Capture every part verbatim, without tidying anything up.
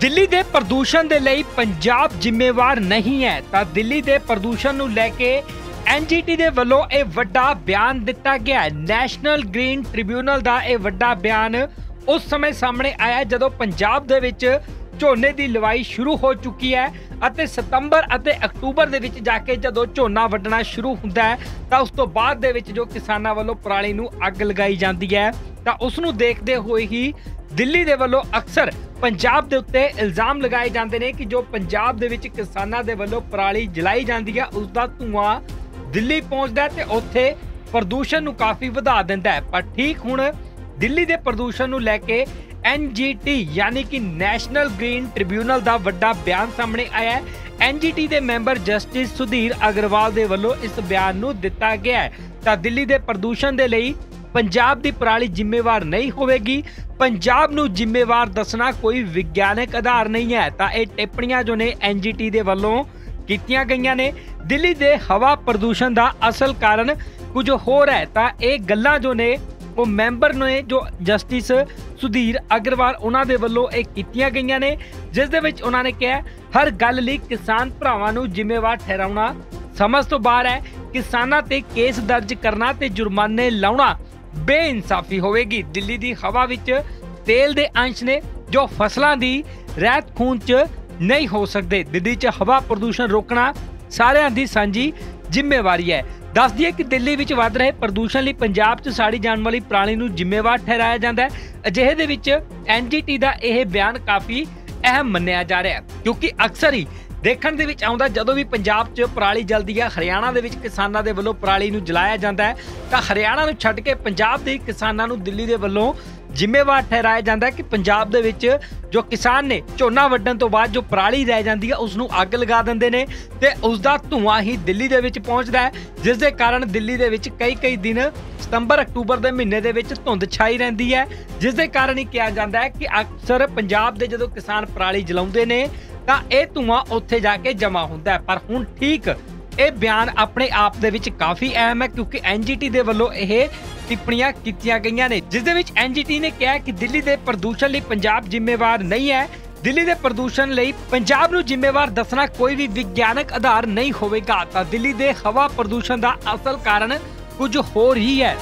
ਦਿੱਲੀ ਦੇ ਪ੍ਰਦੂਸ਼ਣ ਦੇ ਲਈ ਪੰਜਾਬ ਜ਼ਿੰਮੇਵਾਰ ਨਹੀਂ ਹੈ ਤਾਂ ਦਿੱਲੀ ਦੇ ਪ੍ਰਦੂਸ਼ਣ ਨੂੰ ਲੈ ਕੇ ਐਨ ਜੀ ਟੀ ਦੇ ਵੱਲੋਂ ਇਹ ਵੱਡਾ ਬਿਆਨ ਦਿੱਤਾ ਗਿਆ ਹੈ। ਨੈਸ਼ਨਲ ਗ੍ਰੀਨ ਟ੍ਰਿਬਿਊਨਲ ਦਾ ਇਹ ਵੱਡਾ ਬਿਆਨ ਉਸ ਸਮੇਂ ਸਾਹਮਣੇ ਆਇਆ ਜਦੋਂ ਪੰਜਾਬ ਦੇ ਵਿੱਚ ਝੋਨੇ ਦੀ ਲਵਾਈ ਸ਼ੁਰੂ ਹੋ ਚੁੱਕੀ ਹੈ ਅਤੇ ਸਤੰਬਰ ਅਤੇ ਅਕਤੂਬਰ ਦੇ ਵਿੱਚ ਜਾ ਕੇ ਜਦੋਂ ਝੋਨਾ ਵੱਢਣਾ ਸ਼ੁਰੂ ਹੁੰਦਾ ਹੈ ਤਾਂ ਉਸ ਤੋਂ ਬਾਅਦ ਦੇ ਵਿੱਚ ਜੋ ਕਿਸਾਨਾਂ ਵੱਲੋਂ ਪਰਾਲੀ ਨੂੰ ਅੱਗ ਲਗਾਈ ਜਾਂਦੀ ਹੈ ਤਾਂ ਉਸ ਨੂੰ ਦੇਖਦੇ ਹੋਏ ਹੀ ਦਿੱਲੀ ਦੇ ਵੱਲੋਂ ਅਕਸਰ ਪੰਜਾਬ ਦੇ ਉੱਤੇ ਇਲਜ਼ਾਮ ਲਗਾਏ ਜਾਂਦੇ ਨੇ ਕਿ ਜੋ ਪੰਜਾਬ ਦੇ ਵਿੱਚ ਕਿਸਾਨਾਂ ਦੇ ਵੱਲੋਂ ਪਰਾਲੀ ਜਲਾਈ ਜਾਂਦੀ ਹੈ ਉਸ ਦਾ ਧੂਆਂ ਦਿੱਲੀ ਪਹੁੰਚਦਾ ਤੇ ਉੱਥੇ ਪ੍ਰਦੂਸ਼ਣ ਨੂੰ ਕਾਫੀ ਵਧਾ ਦਿੰਦਾ ਹੈ। ਪਰ ਠੀਕ ਹੁਣ ਦਿੱਲੀ ਦੇ ਪ੍ਰਦੂਸ਼ਣ ਨੂੰ ਲੈ ਕੇ ਐਨ ਜੀ ਟੀ ਯਾਨੀ ਕਿ ਨੈਸ਼ਨਲ ਗ੍ਰੀਨ ਟ੍ਰਿਬਿਊਨਲ ਦਾ ਵੱਡਾ ਬਿਆਨ ਸਾਹਮਣੇ ਆਇਆ ਹੈ। ਐਨ ਜੀ ਟੀ ਦੇ ਮੈਂਬਰ ਜਸਟਿਸ ਸੁਧੀਰ ਅਗਰਵਾਲ ਦੇ ਵੱਲੋਂ ਇਸ ਬਿਆਨ ਨੂੰ ਦਿੱਤਾ ਗਿਆ ਹੈ ਤਾਂ ਦਿੱਲੀ ਦੇ ਪ੍ਰਦੂਸ਼ਣ ਦੇ ਲਈ ਪੰਜਾਬ ਦੀ ਪਰਾਲੀ ਜ਼ਿੰਮੇਵਾਰ ਨਹੀਂ ਹੋਵੇਗੀ। ਪੰਜਾਬ ਨੂੰ ਜ਼ਿੰਮੇਵਾਰ ਦੱਸਣਾ ਕੋਈ ਵਿਗਿਆਨਕ ਆਧਾਰ ਨਹੀਂ ਹੈ ਤਾਂ ਇਹ ਟਿੱਪਣੀਆਂ ਜੋ ਨੇ ਐਨ ਜੀ ਟੀ ਦੇ ਵੱਲੋਂ ਕੀਤੀਆਂ ਗਈਆਂ ਨੇ। ਦਿੱਲੀ ਦੇ ਹਵਾ ਪ੍ਰਦੂਸ਼ਣ ਦਾ ਅਸਲ ਕਾਰਨ ਕੁਝ ਹੋਰ ਹੈ ਤਾਂ ਇਹ ਗੱਲਾਂ ਜੋ ਨੇ ਉਹ ਮੈਂਬਰ ਨੇ ਜੋ ਜਸਟਿਸ ਸੁਧੀਰ ਅਗਰਵਾਲ ਉਹਨਾਂ ਦੇ ਵੱਲੋਂ ਇਹ ਕੀਤੀਆਂ ਗਈਆਂ ਨੇ, ਜਿਸ ਦੇ ਵਿੱਚ ਉਹਨਾਂ ਨੇ ਕਿਹਾ ਹਰ ਗੱਲ ਲਈ ਕਿਸਾਨ ਭਰਾਵਾਂ ਨੂੰ ਜ਼ਿੰਮੇਵਾਰ ਠਹਿਰਾਉਣਾ ਸਮਝ ਤੋਂ ਬਾਹਰ ਹੈ। ਕਿਸਾਨਾਂ ਤੇ ਕੇਸ ਦਰਜ ਕਰਨਾ ਤੇ ਜੁਰਮਾਨੇ ਲਾਉਣਾ ਬੇਇਨਸਾਫੀ ਹੋਵੇਗੀ। ਦਿੱਲੀ ਦੀ ਹਵਾ ਵਿੱਚ ਤੇਲ ਦੇ ਅੰਸ਼ ਨੇ ਜੋ ਫਸਲਾਂ ਦੀ ਰਹਿਤ ਖੂਨ 'ਚ ਨਹੀਂ ਹੋ ਸਕਦੇ। ਦਿੱਲੀ 'ਚ ਹਵਾ ਪ੍ਰਦੂਸ਼ਣ ਰੋਕਣਾ ਸਾਰਿਆਂ ਦੀ ਸਾਂਝੀ ਜ਼ਿੰਮੇਵਾਰੀ ਹੈ। ਦੱਸ ਦਈਏ ਕਿ ਦਿੱਲੀ ਵਿੱਚ ਵੱਧ ਰਹੇ ਪ੍ਰਦੂਸ਼ਣ ਲਈ ਪੰਜਾਬ 'ਚ ਸਾੜੀ ਜਾਣ ਵਾਲੀ ਪਰਾਲੀ ਨੂੰ ਜ਼ਿੰਮੇਵਾਰ ਠਹਿਰਾਇਆ ਜਾਂਦਾ ਹੈ। ਅਜਿਹੇ ਦੇ ਵਿੱਚ ਐਨ ਜੀ ਟੀ ਦਾ ਇਹ ਬਿਆਨ ਕਾਫੀ ਅਹਿਮ ਮੰਨਿਆ ਜਾ ਰਿਹਾ ਹੈ ਕਿਉਂਕਿ ਅਕਸਰ ਹੀ ਦੇਖਣ ਦੇ ਵਿੱਚ ਆਉਂਦਾ ਜਦੋਂ ਵੀ ਪੰਜਾਬ 'ਚ ਪਰਾਲੀ ਜਲਦੀ ਹੈ, ਹਰਿਆਣਾ ਦੇ ਵਿੱਚ ਕਿਸਾਨਾਂ ਦੇ ਵੱਲੋਂ ਪਰਾਲੀ ਨੂੰ ਜਲਾਇਆ ਜਾਂਦਾ ਹੈ ਤਾਂ ਹਰਿਆਣਾ ਨੂੰ ਛੱਡ ਕੇ ਪੰਜਾਬ ਦੇ ਕਿਸਾਨਾਂ ਨੂੰ ਦਿੱਲੀ ਦੇ ਵੱਲੋਂ ਜ਼ਿੰਮੇਵਾਰ ਠਹਿਰਾਇਆ ਜਾਂਦਾ ਹੈ ਕਿ ਪੰਜਾਬ ਦੇ ਵਿੱਚ ਜੋ ਕਿਸਾਨ ਨੇ ਝੋਨਾ ਵੱਢਣ ਤੋਂ ਬਾਅਦ ਜੋ ਪਰਾਲੀ ਰਹਿ ਜਾਂਦੀ ਹੈ ਉਸ ਨੂੰ ਅੱਗ ਲਗਾ ਦਿੰਦੇ ਨੇ ਤੇ ਉਸ ਦਾ ਧੂਆਂ ਹੀ ਦਿੱਲੀ ਦੇ ਵਿੱਚ ਪਹੁੰਚਦਾ ਹੈ, ਜਿਸ ਦੇ ਕਾਰਨ ਦਿੱਲੀ ਦੇ ਵਿੱਚ ਕਈ ਕਈ ਦਿਨ ਸਤੰਬਰ ਅਕਤੂਬਰ ਦੇ ਮਹੀਨੇ ਦੇ ਵਿੱਚ ਧੁੰਦ ਛਾਈ ਰਹਿੰਦੀ ਹੈ, ਜਿਸ ਦੇ ਕਾਰਨ ਹੀ ਕਿਹਾ ਜਾਂਦਾ ਹੈ ਕਿ ਅਕਸਰ ਪੰਜਾਬ ਦੇ ਜਦੋਂ ਕਿਸਾਨ ਪਰਾਲੀ ਜਲਾਉਂਦੇ ਨੇ ਤਾਂ ਇਹ ਧੂਆਂ ਉੱਥੇ ਜਾ ਕੇ ਜਮਾ ਹੁੰਦਾ ਹੈ। ਪਰ ਹੁਣ ਠੀਕ ਇਹ ਬਿਆਨ ਆਪਣੇ ਆਪ ਦੇ ਵਿੱਚ ਕਾਫੀ ਅਹਿਮ ਹੈ ਕਿਉਂਕਿ ਐਨ ਜੀ ਟੀ ਦੇ ਵੱਲੋਂ ਇਹ ਟਿੱਪਣੀਆਂ ਕੀਤੀਆਂ ਗਈਆਂ ਨੇ, ਜਿਸ ਦੇ ਵਿੱਚ ਐਨ ਜੀ ਟੀ ਨੇ ਕਿਹਾ ਕਿ ਦਿੱਲੀ ਦੇ ਪ੍ਰਦੂਸ਼ਣ ਲਈ ਪੰਜਾਬ ਜ਼ਿੰਮੇਵਾਰ ਨਹੀਂ ਹੈ। ਦਿੱਲੀ ਦੇ ਪ੍ਰਦੂਸ਼ਣ ਲਈ ਪੰਜਾਬ ਨੂੰ ਜ਼ਿੰਮੇਵਾਰ ਦੱਸਣਾ ਕੋਈ ਵੀ ਵਿਗਿਆਨਕ ਆਧਾਰ ਨਹੀਂ ਹੋਵੇਗਾ ਤਾਂ ਦਿੱਲੀ ਦੇ ਹਵਾ ਪ੍ਰਦੂਸ਼ਣ ਦਾ ਅਸਲ ਕਾਰਨ ਕੁਝ ਹੋਰ ਹੀ ਹੈ।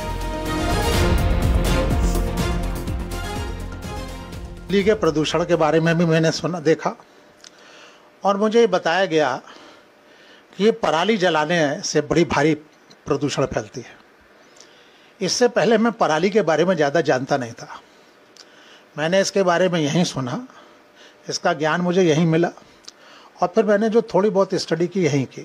दिल्ली के प्रदूषण के बारे में भी मैंने सुना देखा और मुझे ये बताया गया कि ये पराली जलाने से बड़ी भारी प्रदूषण फैलती है। इससे पहले मैं पराली के बारे में ज़्यादा जानता नहीं था। मैंने इसके बारे में यहीं सुना, इसका ज्ञान मुझे यहीं मिला और फिर मैंने जो थोड़ी बहुत स्टडी की यहीं की।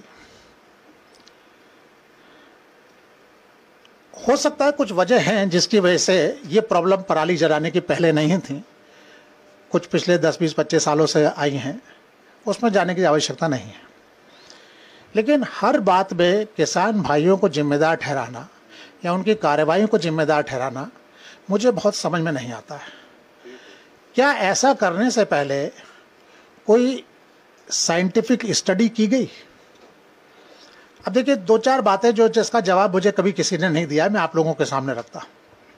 हो सकता है कुछ वजह हैं जिसकी वजह से ये प्रॉब्लम पराली जलाने की पहले नहीं थी, कुछ पिछले दस बीस पच्चीस सालों से आई हैं, उसमें जाने की आवश्यकता नहीं है। लेकिन हर बात में किसान भाइयों को जिम्मेदार ठहराना या उनकी कार्रवाइयों को जिम्मेदार ठहराना मुझे बहुत समझ में नहीं आता है। क्या ऐसा करने से पहले कोई साइंटिफिक स्टडी की गई? अब देखिए दो चार बातें जो जिसका जवाब मुझे कभी किसी ने नहीं दिया, मैं आप लोगों के सामने रखता।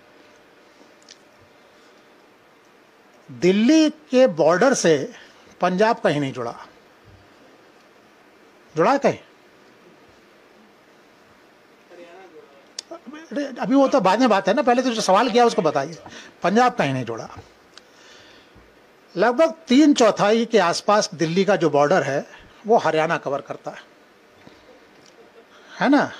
दिल्ली के बॉर्डर से पंजाब कहीं नहीं जुड़ा, जुड़ा है कहीं? अभी वो तो बाद में बात है ना, पहले तो जो सवाल किया उसको बताइए। पंजाब कहीं नहीं जुड़ा। लगभग तीन चौथाई के आसपास दिल्ली का जो बॉर्डर है वो हरियाणा कवर करता है, है ना।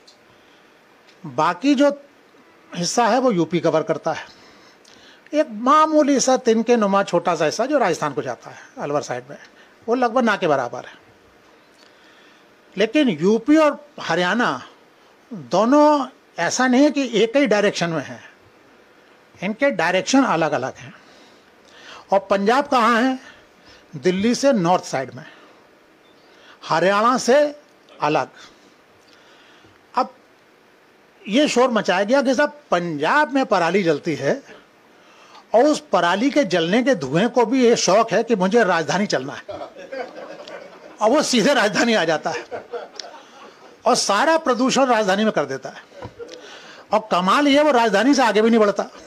बाकी जो हिस्सा है वो यूपी कवर करता है। एक मामूली सा तिनके नुमा छोटा सा हिस्सा जो राजस्थान को जाता है अलवर साइड में, वो लगभग ना के बराबर है। लेकिन यूपी और हरियाणा दोनों ऐसा नहीं है कि एक ही डायरेक्शन में है, इनके डायरेक्शन अलग अलग हैं। और पंजाब कहाँ है? दिल्ली से नॉर्थ साइड में, हरियाणा से अलग। अब ये शोर मचाया गया कि साहब पंजाब में पराली जलती है और उस पराली के जलने के धुएं को भी ये शौक है कि मुझे राजधानी चलना है और वो सीधे राजधानी आ जाता है और सारा प्रदूषण राजधानी में कर देता है। और कमाल ये वो राजधानी से आगे भी नहीं बढ़ता।